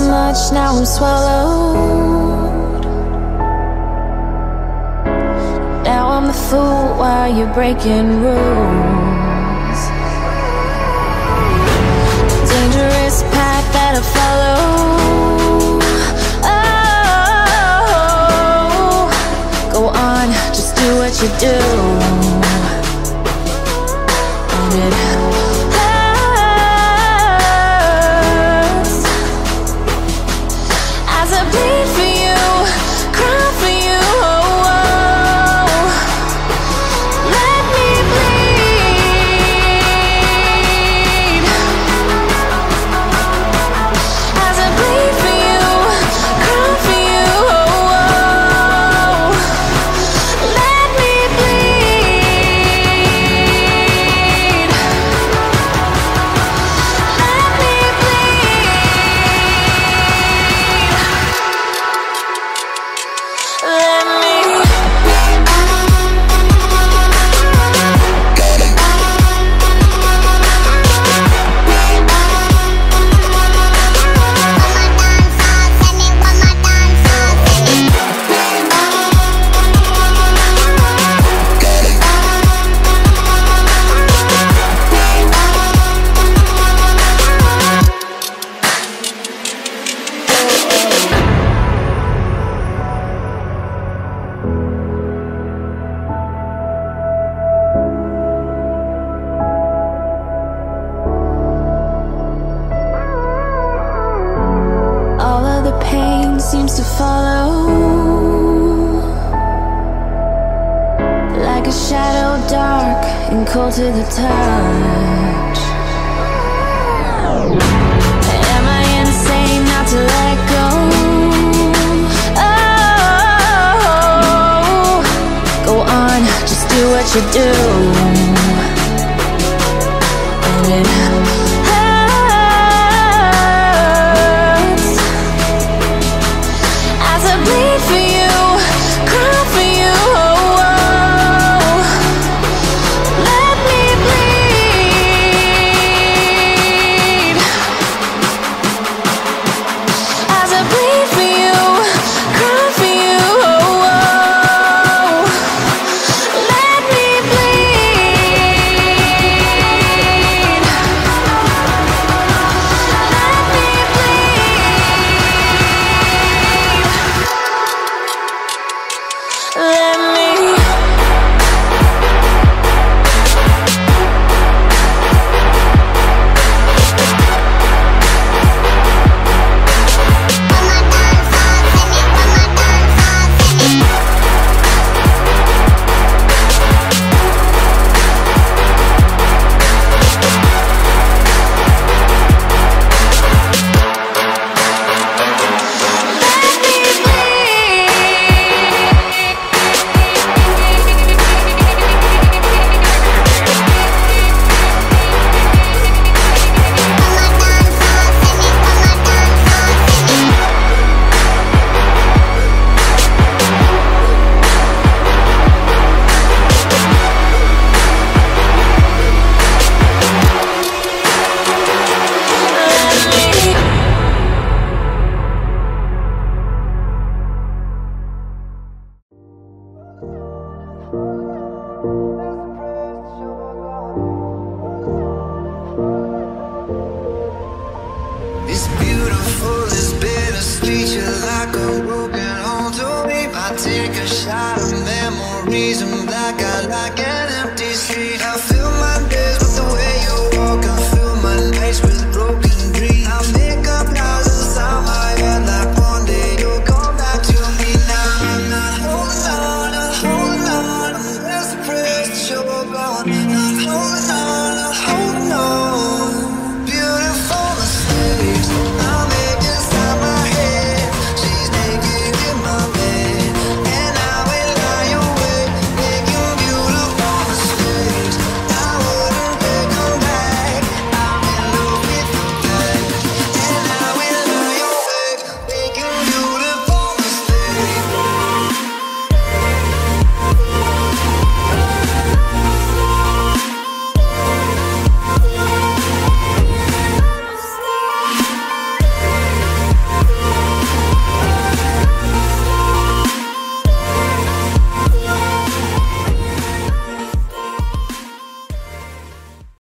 much, now I'm swallowed. Now I'm the fool while you're breaking rules. Dangerous path that I follow. Oh, go on, just do what you do. And it hurts as I bleed for you, cry for you. Oh, oh. Let me bleed as I bleed for you, cry for you. Oh, oh. Let me bleed. Let me all of the pain seems to follow like a shadow, dark and cold to the touch. Am I insane not to let go? Oh, go on, just do what you do. And it hurts as I bleed for you, cry for you. Oh, oh. Let me bleed as I bleed for you, cry for you. Oh, oh. Let me bleed. Let me bleed. Let me. It's beautiful, it's bittersweet. You're like a broken home to me. I take a shot of memories and that